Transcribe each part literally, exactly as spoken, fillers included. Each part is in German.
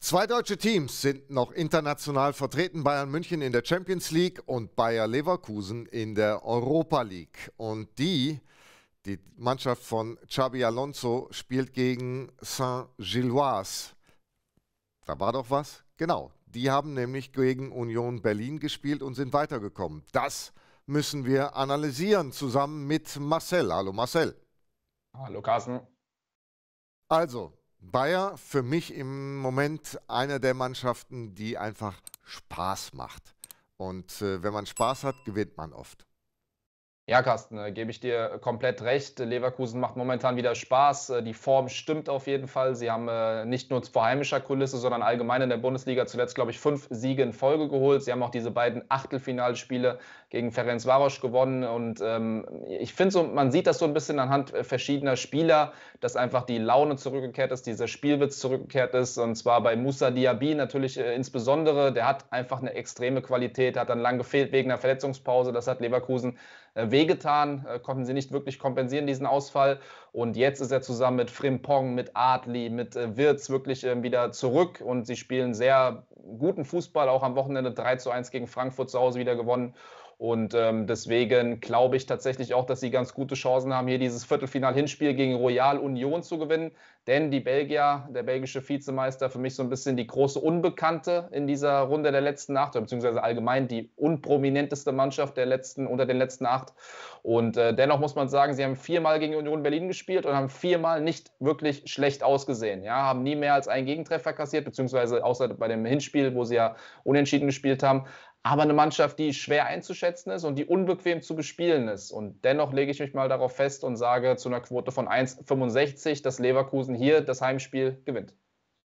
Zwei deutsche Teams sind noch international vertreten, Bayern München in der Champions League und Bayer Leverkusen in der Europa League. Und die, die Mannschaft von Xabi Alonso spielt gegen Saint-Gilloise. Da war doch was? Genau, die haben nämlich gegen Union Berlin gespielt und sind weitergekommen. Das müssen wir analysieren, zusammen mit Marcel. Hallo Marcel. Hallo Carsten. Also, Bayer für mich im Moment eine der Mannschaften, die einfach Spaß macht. Und äh, wenn man Spaß hat, gewinnt man oft. Ja, Carsten, äh, gebe ich dir komplett recht. Leverkusen macht momentan wieder Spaß. Äh, Die Form stimmt auf jeden Fall. Sie haben äh, nicht nur vor heimischer Kulisse, sondern allgemein in der Bundesliga zuletzt, glaube ich, fünf Siege in Folge geholt. Sie haben auch diese beiden Achtelfinalspiele gegen Ferencváros gewonnen. Und ähm, ich finde so, man sieht das so ein bisschen anhand äh, verschiedener Spieler, dass einfach die Laune zurückgekehrt ist, dieser Spielwitz zurückgekehrt ist. Und zwar bei Moussa Diaby natürlich äh, insbesondere. Der hat einfach eine extreme Qualität, hat dann lang gefehlt wegen einer Verletzungspause. Das hat Leverkusen äh, wehgetan, äh, konnten sie nicht wirklich kompensieren, diesen Ausfall. Und jetzt ist er zusammen mit Frimpong, mit Adli, mit äh, Wirtz wirklich äh, wieder zurück. Und sie spielen sehr guten Fußball, auch am Wochenende drei zu eins gegen Frankfurt zu Hause wieder gewonnen. Und ähm, deswegen glaube ich tatsächlich auch, dass sie ganz gute Chancen haben, hier dieses Viertelfinal-Hinspiel gegen Royal Union zu gewinnen. Denn die Belgier, der belgische Vizemeister, für mich so ein bisschen die große Unbekannte in dieser Runde der letzten acht, beziehungsweise allgemein die unprominenteste Mannschaft der letzten, unter den letzten acht. Und äh, dennoch muss man sagen, sie haben viermal gegen Union Berlin gespielt und haben viermal nicht wirklich schlecht ausgesehen. Ja, haben nie mehr als einen Gegentreffer kassiert, beziehungsweise außer bei dem Hinspiel, wo sie ja unentschieden gespielt haben. Aber eine Mannschaft, die schwer einzuschätzen ist und die unbequem zu bespielen ist. Und dennoch lege ich mich mal darauf fest und sage zu einer Quote von eins Komma fünfundsechzig, dass Leverkusen hier das Heimspiel gewinnt.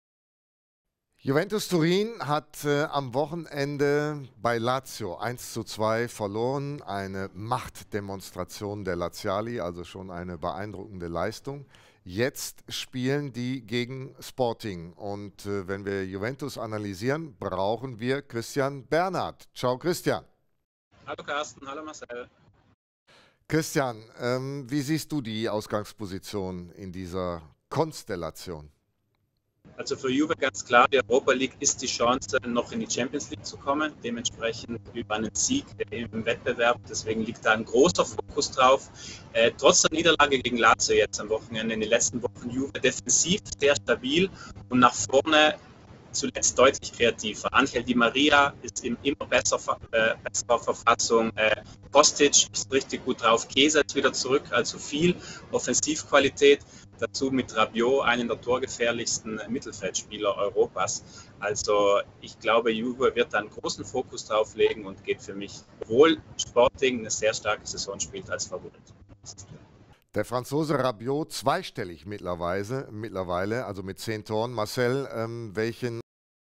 Juventus Turin hat äh, am Wochenende bei Lazio eins zu zwei verloren. Eine Machtdemonstration der Laziali, also schon eine beeindruckende Leistung. Jetzt spielen die gegen Sporting. Und äh, wenn wir Juventus analysieren, brauchen wir Christian Bernhard. Ciao Christian. Hallo Carsten, hallo Marcel. Christian, ähm, wie siehst du die Ausgangsposition in dieser Konstellation? Also für Juve ganz klar, die Europa League ist die Chance, noch in die Champions League zu kommen, dementsprechend über einen Sieg im Wettbewerb. Deswegen liegt da ein großer Fokus drauf. Äh, trotz der Niederlage gegen Lazio jetzt am Wochenende, in den letzten Wochen Juve defensiv sehr stabil und nach vorne zuletzt deutlich kreativer. Angel Di Maria ist in immer besser, äh, besserer Verfassung. Äh, Kostic ist richtig gut drauf. Chiesa ist wieder zurück, also viel Offensivqualität. Dazu mit Rabiot, einen der torgefährlichsten Mittelfeldspieler Europas. Also ich glaube, Juve wird da einen großen Fokus drauf legen und geht für mich, obwohl Sporting eine sehr starke Saison spielt, als Favorit. Der Franzose Rabiot zweistellig mittlerweile, mittlerweile also mit zehn Toren. Marcel, ähm, welchen?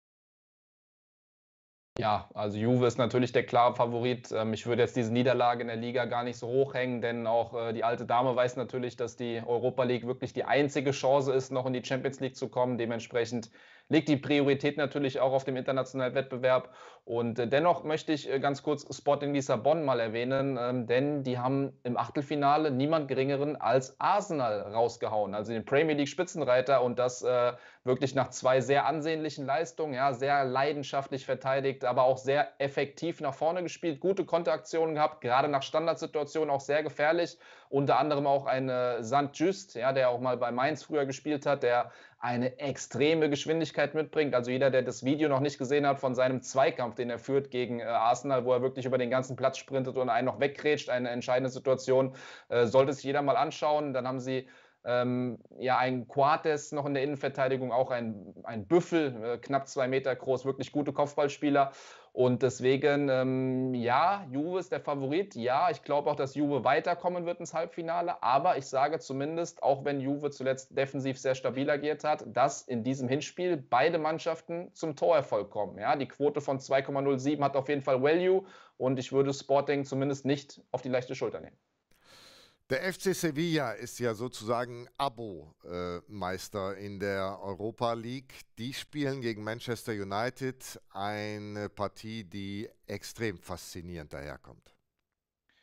Ja, also Juve ist natürlich der klare Favorit. Ähm, Ich würde jetzt diese Niederlage in der Liga gar nicht so hoch hängen, denn auch äh, die alte Dame weiß natürlich, dass die Europa League wirklich die einzige Chance ist, noch in die Champions League zu kommen. Dementsprechend liegt die Priorität natürlich auch auf dem internationalen Wettbewerb. Und äh, dennoch möchte ich äh, ganz kurz Sporting Lissabon mal erwähnen, ähm, denn die haben im Achtelfinale niemand Geringeren als Arsenal rausgehauen, also den Premier League Spitzenreiter, und das äh, wirklich nach zwei sehr ansehnlichen Leistungen, ja, sehr leidenschaftlich verteidigt, aber auch sehr effektiv nach vorne gespielt, gute Konteraktionen gehabt, gerade nach Standardsituationen auch sehr gefährlich. Unter anderem auch ein äh, Sant Just, ja, der auch mal bei Mainz früher gespielt hat, der eine extreme Geschwindigkeit mitbringt. Also jeder, der das Video noch nicht gesehen hat von seinem Zweikampf, den er führt gegen äh, Arsenal, wo er wirklich über den ganzen Platz sprintet und einen noch weggrätscht, eine entscheidende Situation, äh, sollte sich jeder mal anschauen. Dann haben sie ähm, ja, ein Coates noch in der Innenverteidigung, auch ein, ein Büffel, äh, knapp zwei Meter groß, wirklich gute Kopfballspieler. Und deswegen, ähm, ja, Juve ist der Favorit. Ja, ich glaube auch, dass Juve weiterkommen wird ins Halbfinale. Aber ich sage zumindest, auch wenn Juve zuletzt defensiv sehr stabil agiert hat, dass in diesem Hinspiel beide Mannschaften zum Torerfolg kommen. Ja, die Quote von zwei Komma null sieben hat auf jeden Fall Value. Und ich würde Sporting zumindest nicht auf die leichte Schulter nehmen. Der F C Sevilla ist ja sozusagen Abo-Meister in der Europa League. Die spielen gegen Manchester United eine Partie, die extrem faszinierend daherkommt.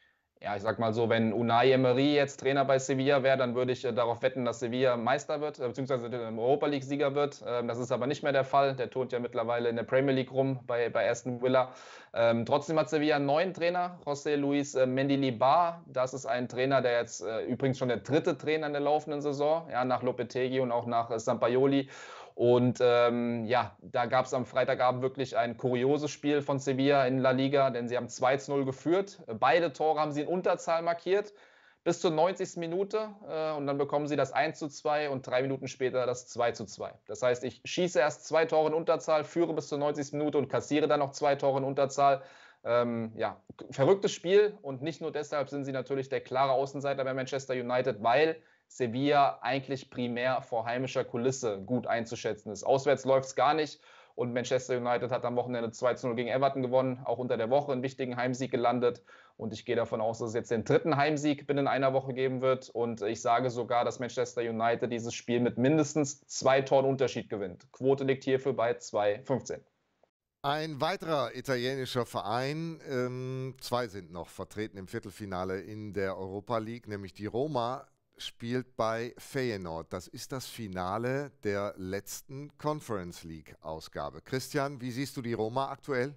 Ja, ich sag mal so, wenn Unai Emery jetzt Trainer bei Sevilla wäre, dann würde ich äh, darauf wetten, dass Sevilla Meister wird, äh, beziehungsweise Europa League-Sieger wird. Ähm, das ist aber nicht mehr der Fall. Der turnt ja mittlerweile in der Premier League rum bei, bei Aston Villa. Ähm, trotzdem hat Sevilla einen neuen Trainer, José Luis äh, Mendilibar. Das ist ein Trainer, der jetzt äh, übrigens schon der dritte Trainer in der laufenden Saison, ja, nach Lopetegui und auch nach äh, Sampaoli. Und ähm, ja, da gab es am Freitagabend wirklich ein kurioses Spiel von Sevilla in La Liga, denn sie haben zwei zu null geführt. Beide Tore haben sie in Unterzahl markiert, bis zur neunzigsten Minute. Äh, und dann bekommen sie das eins zu zwei und drei Minuten später das zwei zu zwei. Das heißt, ich schieße erst zwei Tore in Unterzahl, führe bis zur neunzigsten Minute und kassiere dann noch zwei Tore in Unterzahl. Ähm, ja, verrücktes Spiel, und nicht nur deshalb sind sie natürlich der klare Außenseiter bei Manchester United, weil Sevilla eigentlich primär vor heimischer Kulisse gut einzuschätzen ist. Auswärts läuft es gar nicht, und Manchester United hat am Wochenende zwei zu null gegen Everton gewonnen, auch unter der Woche einen wichtigen Heimsieg gelandet, und ich gehe davon aus, dass es jetzt den dritten Heimsieg binnen einer Woche geben wird, und ich sage sogar, dass Manchester United dieses Spiel mit mindestens zwei Toren Unterschied gewinnt. Quote liegt hierfür bei zwei Komma fünfzehn. Ein weiterer italienischer Verein, ähm, zwei sind noch vertreten im Viertelfinale in der Europa League, nämlich die Roma spielt bei Feyenoord. Das ist das Finale der letzten Conference League-Ausgabe. Christian, wie siehst du die Roma aktuell?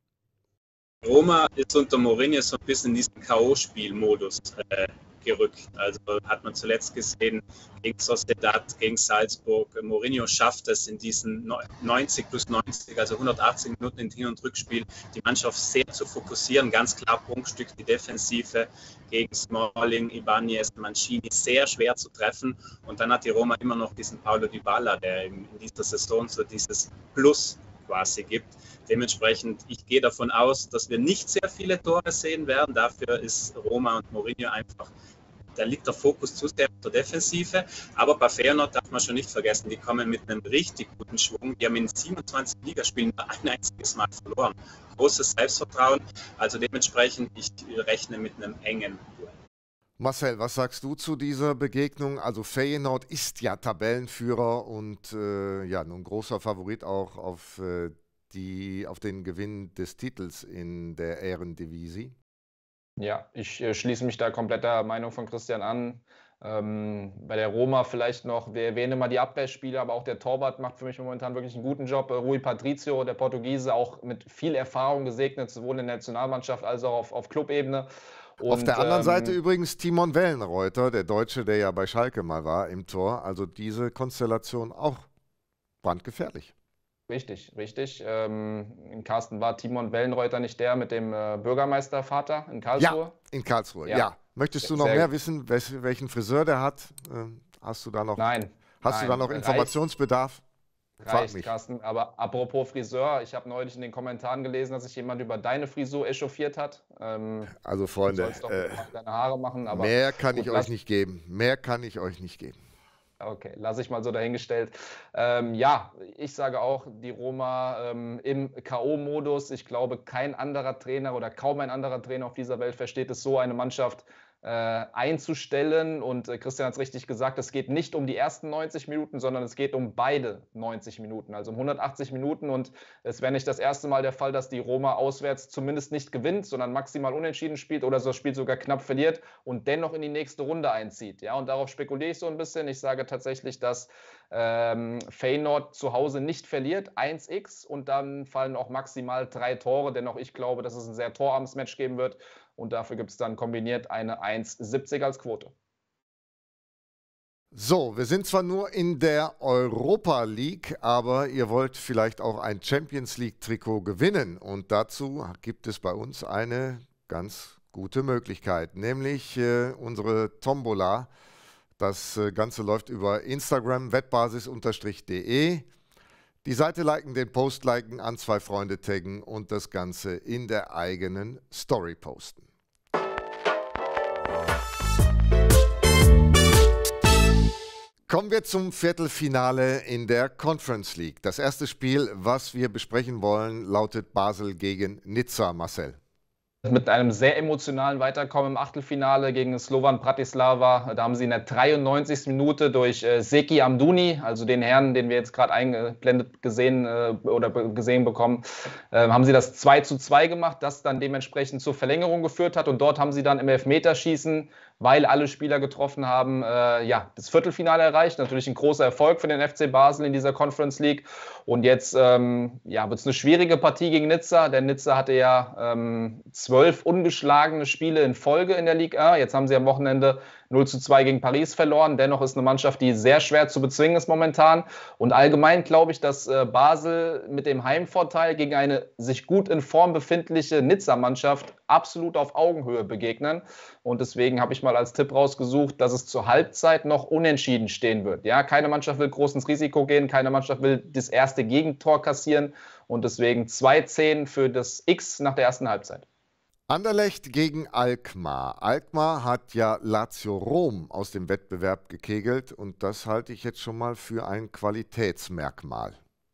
Roma ist unter Mourinho so ein bisschen in diesen K O-Spiel-Modus äh, gerückt. Also hat man zuletzt gesehen gegen Sociedad, gegen Salzburg. Mourinho schafft es in diesen neunzig plus neunzig, also hundertachtzig Minuten in Hin- und Rückspiel, die Mannschaft sehr zu fokussieren. Ganz klar Prunkstück, die Defensive gegen Smalling, Ibanez, Mancini, sehr schwer zu treffen. Und dann hat die Roma immer noch diesen Paulo Dybala, der in dieser Saison so dieses Plus quasi gibt. Dementsprechend, ich gehe davon aus, dass wir nicht sehr viele Tore sehen werden. Dafür ist Roma und Mourinho einfach, da liegt der Fokus zu sehr auf der Defensive. Aber bei Feyenoord darf man schon nicht vergessen, die kommen mit einem richtig guten Schwung. Die haben in siebenundzwanzig Ligaspielen nur ein einziges Mal verloren. Großes Selbstvertrauen. Also dementsprechend, ich rechne mit einem engen Duell. Marcel, was sagst du zu dieser Begegnung? Also Feyenoord ist ja Tabellenführer und äh, ja, nun großer Favorit auch auf, äh, die, auf den Gewinn des Titels in der Eredivisie. Ja, ich äh, schließe mich da komplett der Meinung von Christian an. Ähm, bei der Roma vielleicht noch, wir erwähnen immer die Abwehrspieler, aber auch der Torwart macht für mich momentan wirklich einen guten Job. Äh, Rui Patricio, der Portugiese, auch mit viel Erfahrung gesegnet, sowohl in der Nationalmannschaft als auch auf, auf Clubebene. Und, auf der anderen ähm, Seite übrigens Timon Wellenreuter, der Deutsche, der ja bei Schalke mal war, im Tor. Also diese Konstellation auch brandgefährlich. Richtig, richtig. Ähm, in Carsten, war Timon Wellenreuter nicht der mit dem äh, Bürgermeistervater in Karlsruhe? Ja, in Karlsruhe, ja. Ja. Möchtest du Sehr noch mehr gut. wissen, wes welchen Friseur der hat? Ähm, hast du da noch, Nein. hast du da nein. noch Informationsbedarf? Reicht, Frag reicht, mich. Carsten. Aber apropos Friseur, ich habe neulich in den Kommentaren gelesen, dass sich jemand über deine Frisur echauffiert hat. Ähm, Also du Freunde, sollst doch äh, deine Haare machen, aber mehr kann gut, ich lass- euch nicht geben. Mehr kann ich euch nicht geben. Okay, lasse ich mal so dahingestellt. Ähm, ja, ich sage auch, die Roma ähm, im K O-Modus. Ich glaube, kein anderer Trainer oder kaum ein anderer Trainer auf dieser Welt versteht es so, eine Mannschaft äh, einzustellen. Und äh, Christian hat es richtig gesagt, es geht nicht um die ersten neunzig Minuten, sondern es geht um beide neunzig Minuten, also um hundertachtzig Minuten. Und es wäre nicht das erste Mal der Fall, dass die Roma auswärts zumindest nicht gewinnt, sondern maximal unentschieden spielt oder so das Spiel sogar knapp verliert und dennoch in die nächste Runde einzieht. Ja, und darauf spekuliere ich so ein bisschen. Ich sage tatsächlich, dass ähm, Feyenoord zu Hause nicht verliert, eins x, und dann fallen auch maximal drei Tore, denn auch ich glaube, dass es ein sehr torarmes Match geben wird, und dafür gibt es dann kombiniert eine eins Komma siebzig als Quote. So, wir sind zwar nur in der Europa League, aber ihr wollt vielleicht auch ein Champions League Trikot gewinnen, und dazu gibt es bei uns eine ganz gute Möglichkeit, nämlich äh, unsere Tombola. Das äh, Ganze läuft über Instagram, wettbasis-de. Die Seite liken, den Post liken, an zwei Freunde taggen und das Ganze in der eigenen Story posten. Kommen wir zum Viertelfinale in der Conference League. Das erste Spiel, was wir besprechen wollen, lautet Basel gegen Nizza, Marcel. mit einem sehr emotionalen Weiterkommen im Achtelfinale gegen Slovan Bratislava. Da haben sie in der dreiundneunzigsten Minute durch äh, Zeki Amdouni, also den Herrn, den wir jetzt gerade eingeblendet gesehen äh, oder gesehen bekommen, äh, haben sie das zwei zu zwei gemacht, das dann dementsprechend zur Verlängerung geführt hat. Und dort haben sie dann im Elfmeterschießen, weil alle Spieler getroffen haben, äh, ja, das Viertelfinale erreicht. Natürlich ein großer Erfolg für den F C Basel in dieser Conference League. Und jetzt ähm, ja, wird es eine schwierige Partie gegen Nizza, denn Nizza hatte ja ähm, zwölf ungeschlagene Spiele in Folge in der Ligue eins. Jetzt haben sie am Wochenende null zu zwei gegen Paris verloren. Dennoch ist eine Mannschaft, die sehr schwer zu bezwingen ist momentan. Und allgemein glaube ich, dass äh, Basel mit dem Heimvorteil gegen eine sich gut in Form befindliche Nizza-Mannschaft absolut auf Augenhöhe begegnen. Und deswegen habe ich mal als Tipp rausgesucht, dass es zur Halbzeit noch unentschieden stehen wird. Ja, keine Mannschaft will groß ins Risiko gehen, keine Mannschaft will das erste Gegentor kassieren. Und deswegen zwei zehn für das X nach der ersten Halbzeit. Anderlecht gegen Alkmaar. Alkmaar hat ja Lazio Rom aus dem Wettbewerb gekegelt und das halte ich jetzt schon mal für ein Qualitätsmerkmal.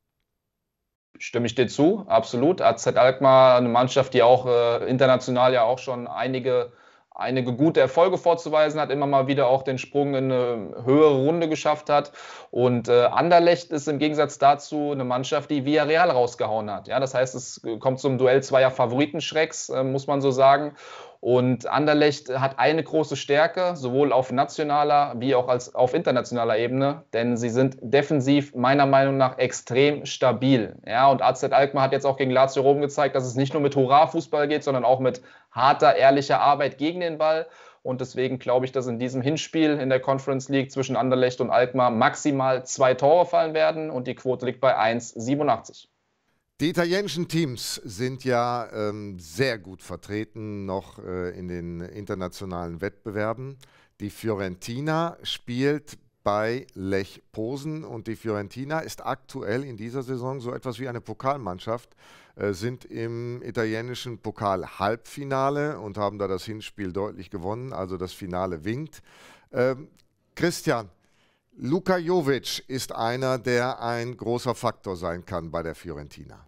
Stimme ich dir zu, absolut. A Z Alkmaar, eine Mannschaft, die auch äh, international ja auch schon einige, einige gute Erfolge vorzuweisen hat, immer mal wieder auch den Sprung in eine höhere Runde geschafft hat. Und äh, Anderlecht ist im Gegensatz dazu eine Mannschaft, die Villarreal rausgehauen hat. Ja, das heißt, es kommt zum Duell zweier Favoritenschrecks, äh, muss man so sagen. Und Anderlecht hat eine große Stärke, sowohl auf nationaler wie auch als auf internationaler Ebene, denn sie sind defensiv meiner Meinung nach extrem stabil. Ja, und A Z Alkmaar hat jetzt auch gegen Lazio Rom gezeigt, dass es nicht nur mit Hurra-Fußball geht, sondern auch mit harter, ehrlicher Arbeit gegen den Ball. Und deswegen glaube ich, dass in diesem Hinspiel in der Conference League zwischen Anderlecht und Alkmaar maximal zwei Tore fallen werden und die Quote liegt bei eins Komma siebenundachtzig. Die italienischen Teams sind ja ähm, sehr gut vertreten noch äh, in den internationalen Wettbewerben. Die Fiorentina spielt bei Lech Posen und die Fiorentina ist aktuell in dieser Saison so etwas wie eine Pokalmannschaft, äh, sind im italienischen Pokal-Halbfinale und haben da das Hinspiel deutlich gewonnen, also das Finale winkt. Ähm, Christian, Luka Jovic ist einer, der ein großer Faktor sein kann bei der Fiorentina.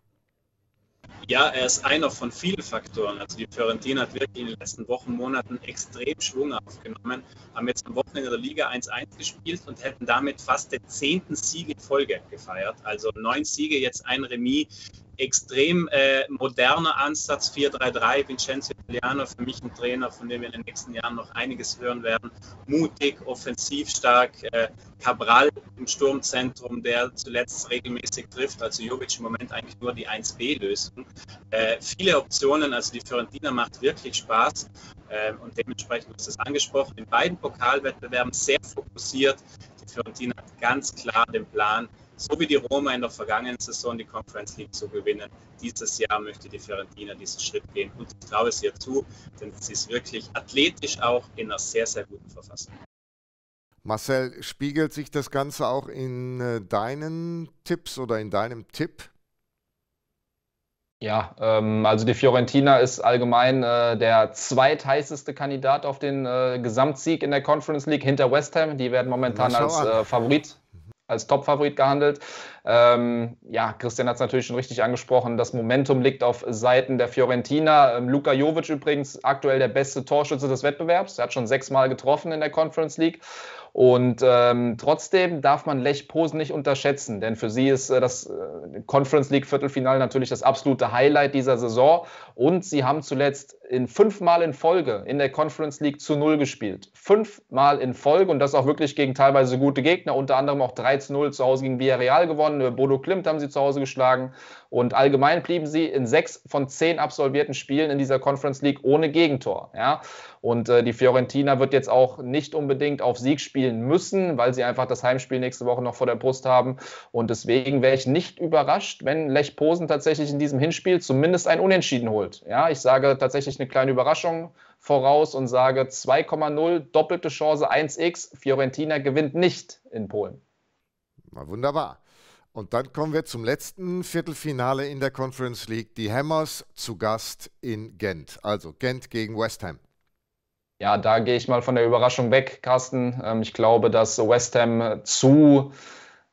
Ja, er ist einer von vielen Faktoren. Also die Fiorentina hat wirklich in den letzten Wochen, Monaten extrem Schwung aufgenommen, haben jetzt am Wochenende der Liga eins eins gespielt und hätten damit fast den zehnten Sieg in Folge gefeiert. Also neun Siege, jetzt ein Remis. Extrem äh, moderner Ansatz, vier drei drei, Vincenzo Italiano, für mich ein Trainer, von dem wir in den nächsten Jahren noch einiges hören werden. Mutig, offensiv stark, äh, Cabral im Sturmzentrum, der zuletzt regelmäßig trifft, also Jovic im Moment eigentlich nur die eins B Lösung. Äh, viele Optionen, also die Fiorentina macht wirklich Spaß äh, und dementsprechend ist es angesprochen, in beiden Pokalwettbewerben sehr fokussiert. Die Fiorentina hat ganz klar den Plan, so wie die Roma in der vergangenen Saison die Conference League zu gewinnen. Dieses Jahr möchte die Fiorentina diesen Schritt gehen und ich traue es ihr zu, denn sie ist wirklich athletisch auch in einer sehr, sehr guten Verfassung. Marcel, spiegelt sich das Ganze auch in äh, deinen Tipps oder in deinem Tipp? Ja, ähm, also die Fiorentina ist allgemein äh, der zweitheißeste Kandidat auf den äh, Gesamtsieg in der Conference League hinter West Ham. Die werden momentan als äh, Favorit als Top-Favorit gehandelt. Ähm, ja, Christian hat es natürlich schon richtig angesprochen. Das Momentum liegt auf Seiten der Fiorentina. Ähm, Luka Jovic übrigens aktuell der beste Torschütze des Wettbewerbs. Er hat schon sechsmal getroffen in der Conference League. Und ähm, trotzdem darf man Lech Posen nicht unterschätzen, denn für sie ist äh, das äh, Conference League Viertelfinale natürlich das absolute Highlight dieser Saison. Und sie haben zuletzt in fünfmal in Folge in der Conference League zu null gespielt. Fünfmal in Folge und das auch wirklich gegen teilweise gute Gegner, unter anderem auch drei zu null zu Hause gegen Villarreal gewonnen. Bodo Klimt haben sie zu Hause geschlagen. Und allgemein blieben sie in sechs von zehn absolvierten Spielen in dieser Conference League ohne Gegentor. Ja? Und äh, die Fiorentina wird jetzt auch nicht unbedingt auf Sieg spielen müssen, weil sie einfach das Heimspiel nächste Woche noch vor der Brust haben. Und deswegen wäre ich nicht überrascht, wenn Lech Posen tatsächlich in diesem Hinspiel zumindest ein Unentschieden holt. Ja, ich sage tatsächlich eine kleine Überraschung voraus und sage zwei Komma null, doppelte Chance eins x. Fiorentina gewinnt nicht in Polen. Na, wunderbar. Und dann kommen wir zum letzten Viertelfinale in der Conference League. Die Hammers zu Gast in Gent. Also Gent gegen West Ham. Ja, da gehe ich mal von der Überraschung weg, Carsten. Ich glaube, dass West Ham zu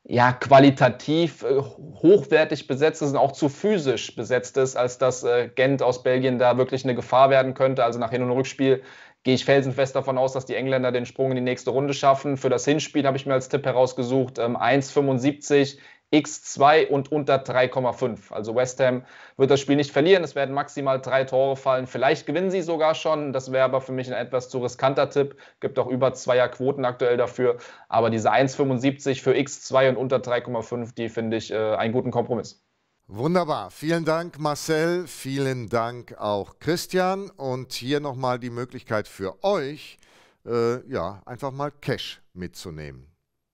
ja, qualitativ äh, hochwertig besetzt ist und auch zu physisch besetzt ist, als dass äh, Gent aus Belgien da wirklich eine Gefahr werden könnte. Also nach Hin- und Rückspiel gehe ich felsenfest davon aus, dass die Engländer den Sprung in die nächste Runde schaffen. Für das Hinspiel habe ich mir als Tipp herausgesucht, ähm, eins Komma fünfundsiebzig, X zwei und unter drei Komma fünf. Also West Ham wird das Spiel nicht verlieren. Es werden maximal drei Tore fallen. Vielleicht gewinnen sie sogar schon. Das wäre aber für mich ein etwas zu riskanter Tipp. Gibt auch über Zweier Quoten aktuell dafür. Aber diese eins Komma fünfundsiebzig für X zwei und unter drei Komma fünf, die finde ich äh, einen guten Kompromiss. Wunderbar. Vielen Dank, Marcel. Vielen Dank auch, Christian. Und hier nochmal die Möglichkeit für euch, äh, ja, einfach mal Cash mitzunehmen.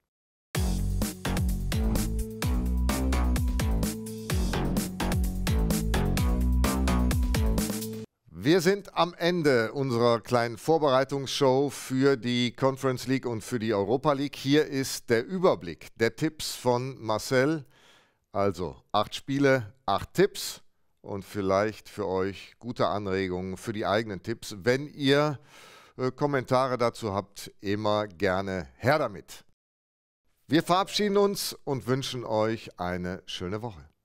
Wir sind am Ende unserer kleinen Vorbereitungsshow für die Conference League und für die Europa League. Hier ist der Überblick der Tipps von Marcel. Also acht Spiele, acht Tipps und vielleicht für euch gute Anregungen für die eigenen Tipps. Wenn ihr äh, Kommentare dazu habt, immer gerne her damit. Wir verabschieden uns und wünschen euch eine schöne Woche.